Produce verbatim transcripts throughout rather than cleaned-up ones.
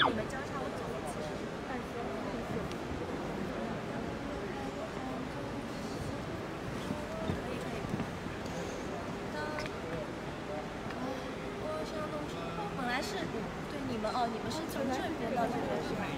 你们交叉我走，其实但是可以可以。当我想动之后，本来是对你们哦，你们是从这边到这边是吧？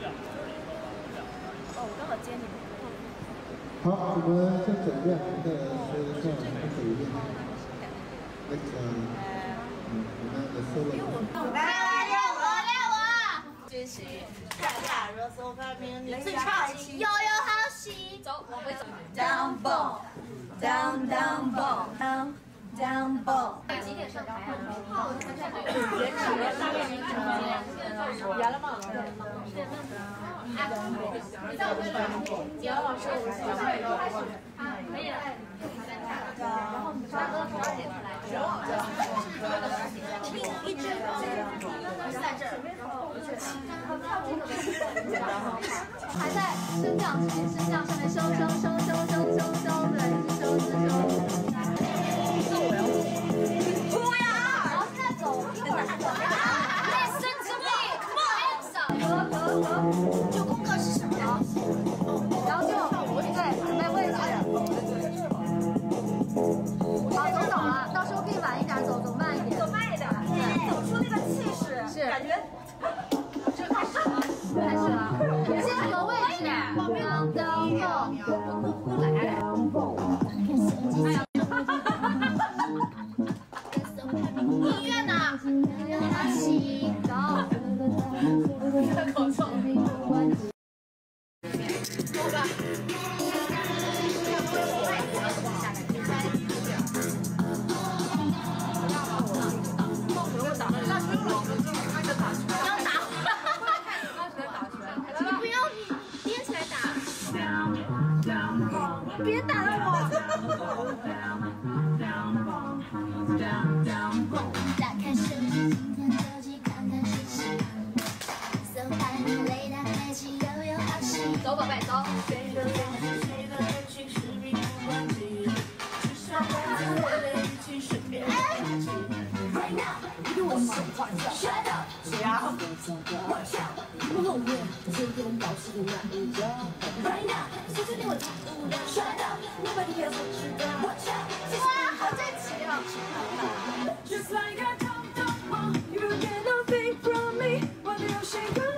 哦，我刚好接你们。 好，我们先准备好的是这样的手印。那个，嗯，我们的收了。 来来练我练我。军旗，看下热搜排名，你最差劲，悠悠好戏。走，往回走。Down ball, down down ball, down down ball。几点上台啊？圆了吗？你在我这里，你要往上五十，可以了。然后大哥从二点出来，听一直在这儿，还在升降机升降上面收收收收收收收，对，一直收一直收。不要，然后现在走，一会儿走。Listen to me, come on, hands up。和和和，九宫格是什么？然后就对，准备位置。好，走走了，到时候可以晚一点走，走慢一点，走慢一点，走出那个气势，是感觉。这开始了，开始了，先和位置，当当蹦，过来，哎呀，音乐呢？好洗，走，口臭。走吧。别打了我！打开手机，今天手机看看讯息。So fine， 累的开启悠悠好戏。走，宝贝，走。谁呀？我跳，不后面，今天保持那一个。Right now， 随随便我跳舞的帅的 ，Nobody cares what you got。我跳，哇，好整齐啊 ！Just like I come down, you get nothing from me， 我的有谁更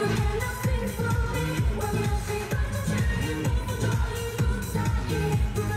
追？You